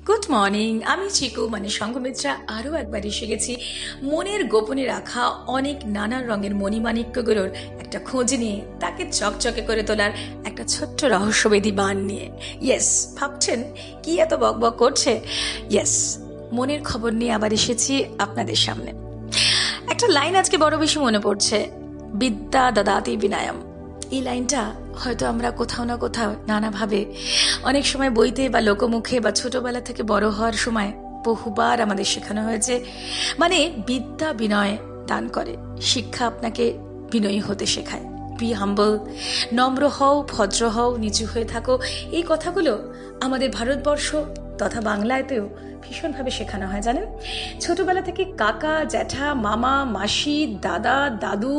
Good morning, আমি চিকু মানে সংঘমিত্রা আরও একবার এসে গেছি মনের গোপনে রাখা অনেক নানা রঙের মণিমাণিক্যগুলোর একটা খোঁজ নিয়ে তাকে চকচকে করে তোলার একটা ছোট্ট রহস্যবেদী বান নিয়ে। ইয়েস, ভাবছেন কি এত বকবক করছে? ইয়েস, মনের খবর নিয়ে আবার এসেছি আপনাদের সামনে। একটা লাইন আজকে বড় বেশি মনে পড়ছে, বিদ্যা দদাতি বিনায়ম। এই লাইনটা হয়তো আমরা কোথাও না কোথাও নানাভাবে অনেক সময় বইতে বা লোকমুখে বা ছোটবেলা থেকে বড় হওয়ার সময় বহুবার আমাদের শেখানো হয়েছে, মানে বিদ্যা বিনয় দান করে। শিক্ষা আপনাকে বিনয়ী হতে শেখায়। বি হাম্বল, নম্র হও, ভদ্র হও, নিচু হয়ে থাকো। এই কথাগুলো আমাদের ভারতবর্ষ তথা বাংলাতেও ভীষণভাবে শেখানো হয়, জানেন। ছোটবেলা থেকে কাকা, জ্যাঠা, মামা, মাসি, দাদা, দাদু,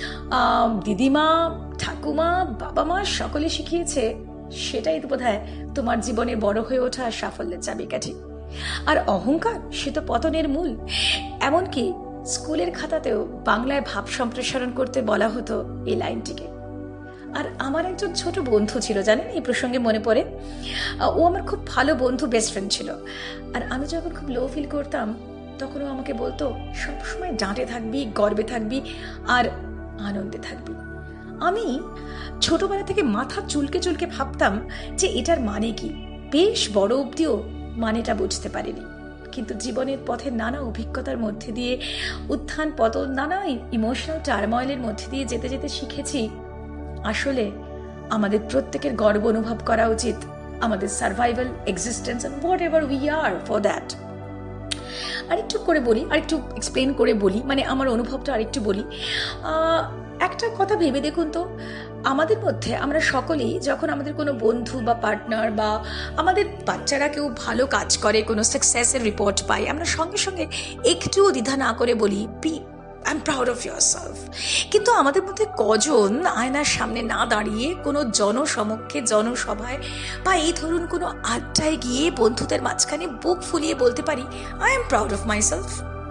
দিদিমা, ঠাকুমা, বাবা মা সকলে শিখিয়েছে। সেটাই তো বোধহয় তোমার জীবনে বড় হয়ে ওঠা আর সাফল্যের চাবিকাঠি। আর অহংকার, সে তো পতনের মূল। এমনকি স্কুলের খাতাতেও বাংলায় ভাব সম্প্রসারণ করতে বলা হতো এই লাইনটিকে। আর আমার একজন ছোট বন্ধু ছিল, জানেন, এই প্রসঙ্গে মনে পড়ে, ও আমার খুব ভালো বন্ধু, বেস্ট ফ্রেন্ড ছিল। আর আমি যখন খুব লো ফিল করতাম তখন ও আমাকে বলতো, সবসময় ডাঁটে থাকবি, গর্বে থাকবি আর আনন্দে থাকবি। আমি ছোটবেলা থেকে মাথা চুলকে চুলকে ভাবতাম যে এটার মানে কি। বেশ বড় অবধিও মানেটা বুঝতে পারিনি, কিন্তু জীবনের পথে নানা অভিজ্ঞতার মধ্যে দিয়ে, উত্থান পতন, নানা ইমোশনাল টার্ময়েলের মধ্যে দিয়ে যেতে যেতে শিখেছি আসলে আমাদের প্রত্যেকের গর্ব অনুভব করা উচিত আমাদের survival, existence and whatever we are for that. আরেকটু করে বলি, আরেকটু এক্সপ্লেন করে বলি, মানে আমার অনুভবটা আরেকটু বলি। একটা কথা ভেবে দেখুন তো, আমাদের মধ্যে আমরা সকলেই যখন আমাদের কোনো বন্ধু বা পার্টনার বা আমাদের বাচ্চারা কেউ ভালো কাজ করে, কোনো সাকসেসের রিপোর্ট পাই, আমরা সঙ্গে সঙ্গে একটুও দ্বিধা না করে বলি, be I am proud of yourself. কিন্তু আমাদের মধ্যে কজন আয়নার সামনে না দাঁড়িয়ে কোনো জনসমক্ষে, জনসভায় বা এই ধরুন কোনো আড্ডায় গিয়ে বন্ধুদের মাঝখানে বুক ফুলিয়ে বলতে পারি, I am proud of myself?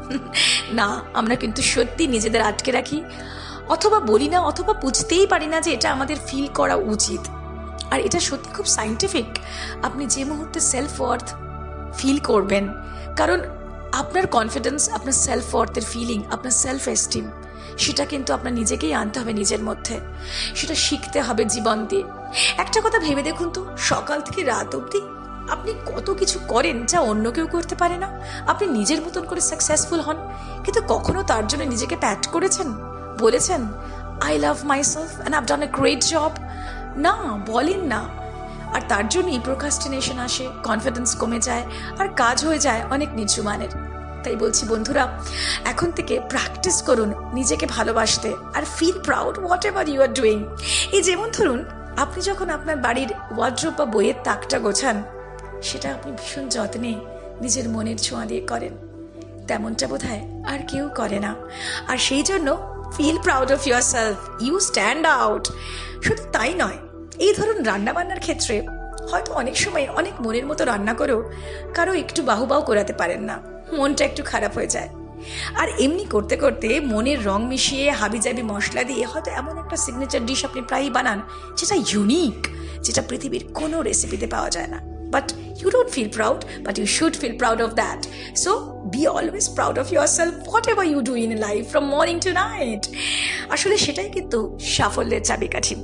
না, আমরা কিন্তু সত্যি নিজেদের আটকে রাখি, অথবা বলি না, অথবা বুঝতেই পারি না যে এটা আমাদের ফিল করা উচিত। আর এটা সত্যি খুব সায়েন্টিফিক। আপনি যে মুহূর্তে সেলফ ওয়ার্থ ফিল করবেন, কারণ আপনার কনফিডেন্স, আপনার সেলফ ওয়ার্থের ফিলিং, আপনার সেলফ এস্টিম, সেটা কিন্তু আপনার নিজেকেই আনতে হবে নিজের মধ্যে। সেটা শিখতে হবে জীবন দিয়ে। একটা কথা ভেবে দেখুন তো, সকাল থেকে রাত অবধি আপনি কত কিছু করেন যা অন্য কেউ করতে পারে না। আপনি নিজের মতন করে সাকসেসফুল হন, কিন্তু কখনো তার জন্য নিজেকে প্যাট করেছেন, বলেছেন I love myself and I've done a great job? না, বলেন না। আর তার জন্যই প্রোক্রাস্টিনেশন আসে, কনফিডেন্স কমে যায় আর কাজ হয়ে যায় অনেক নিচু মানের। তাই বলছি বন্ধুরা, এখন থেকে প্র্যাকটিস করুন নিজেকে ভালোবাসতে আর feel proud whatever you are doing. এই যেমন ধরুন, আপনি যখন আপনার বাড়ির ওয়ার্ড্রোব বা বইয়ের তাকটা গোছান, সেটা আপনি ভীষণ যত্নে নিজের মনের ছোঁয়া দিয়ে করেন, তেমনটা বোধহয় আর কেউ করে না। আর সেই জন্য feel proud of yourself, you stand out. শুধু তাই নয়, এই ধরুন রান্নাবান্নার ক্ষেত্রে হয়তো অনেক সময় অনেক মনের মতো রান্না করেও কারো একটু বাহুবাহু করাতে পারেন না, মনটা একটু খারাপ হয়ে যায়। আর এমনি করতে করতে মনের রং মিশিয়ে হাবিজাবি মশলা দিয়ে হয়তো এমন একটা সিগনেচার ডিশ আপনি প্রায়ই বানান যেটা ইউনিক, যেটা পৃথিবীর কোনো রেসিপিতে পাওয়া যায় না। But you don't feel proud, but you should feel proud of that. So be always proud of yourself, whatever you do in life from morning to night. আসলে সেটাই কিন্তু সাফল্যের চাবিকাঠি।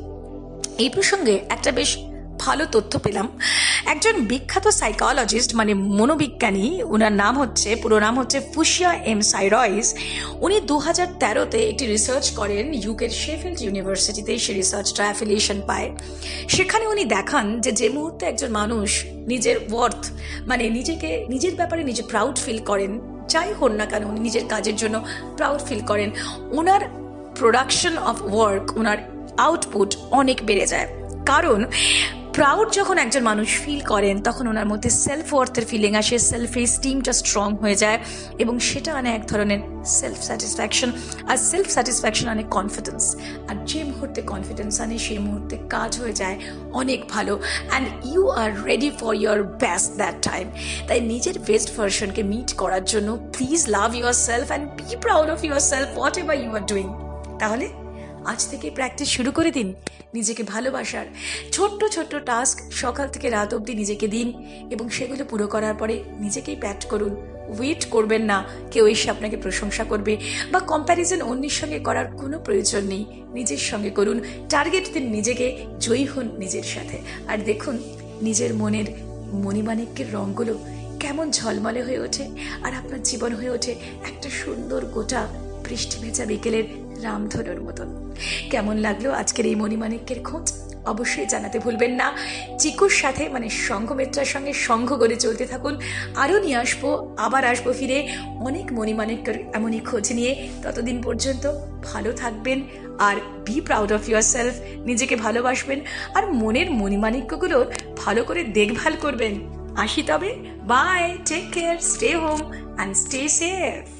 এই প্রসঙ্গে একটা বেশ ভালো তথ্য পেলাম। একজন বিখ্যাত সাইকোলজিস্ট মানে মনোবিজ্ঞানী, ওনার নাম হচ্ছে, পুরো নাম হচ্ছে ফুশিয়া এম সাইরয়েস। উনি 2013-তে একটি রিসার্চ করেন ইউকের শেফিল্ড ইউনিভার্সিটিতে। সে রিসার্চটা অ্যাফিলিয়েশন পায়। সেখানে উনি দেখান যে মুহূর্তে একজন মানুষ নিজের ওয়ার্থ মানে নিজেকে, নিজের ব্যাপারে নিজে প্রাউড ফিল করেন, যাই হন না কেন উনি নিজের কাজের জন্য প্রাউড ফিল করেন, ওনার প্রোডাকশন অফ ওয়ার্ক, ওনার আউটপুট অনেক বেড়ে যায়। কারণ প্রাউড যখন একজন মানুষ ফিল করেন তখন ওনার মধ্যে সেলফ ওয়ার্থের ফিলিং আসে, সেলফ এস্টিমটা স্ট্রং হয়ে যায় এবং সেটা আনে এক ধরনের সেলফ স্যাটিসফ্যাকশন। আর সেলফ স্যাটিসফ্যাকশন আনে কনফিডেন্স। আর যে মুহূর্তে কনফিডেন্স আনে সেই মুহূর্তে কাজ হয়ে যায় অনেক ভালো, and you are ready for your best that time. তাই নিজের বেস্ট ভার্সনকে মিট করার জন্য please love yourself and be proud of yourself whatever you are doing. তাহলে আজ থেকে প্র্যাকটিস শুরু করে দিন নিজেকে ভালোবাসার। ছোট্ট ছোট্ট টাস্ক সকাল থেকে রাত অবধি নিজেকে দিন এবং সেগুলো পুরো করার পরে নিজেকেই প্যাট করুন। ওয়েট করবেন না কেউ এসে আপনাকে প্রশংসা করবে, বা কম্প্যারিজন অন্যের সঙ্গে করার কোনো প্রয়োজন নেই। নিজের সঙ্গে করুন, টার্গেট দিন নিজেকে, জয়ী হন নিজের সাথে। আর দেখুন নিজের মনের মণিমাণিক্যের রঙগুলো কেমন ঝলমলে হয়ে ওঠে, আর আপনার জীবন হয়ে ওঠে একটা সুন্দর গোটা বৃষ্টি ভেজা বিকেলের রামধনুর মতন। কেমন লাগলো আজকের এই মণিমাণিক্যের খোঁজ? অবশ্যই জানাতে ভুলবেন না। চিকুর সাথে মানে সংঘমিত্রার সঙ্গে সংঘ করে চলতে থাকুন। আরও নিয়ে আসবো, আবার আসবো ফিরে অনেক মণিমাণিক্যের এমনই খোঁজ নিয়ে। ততদিন পর্যন্ত ভালো থাকবেন আর be proud of yourself. নিজেকে ভালোবাসবেন আর মনের মণিমাণিক্যগুলোর ভালো করে দেখভাল করবেন। আসি তবে, bye, take care, stay home and stay safe.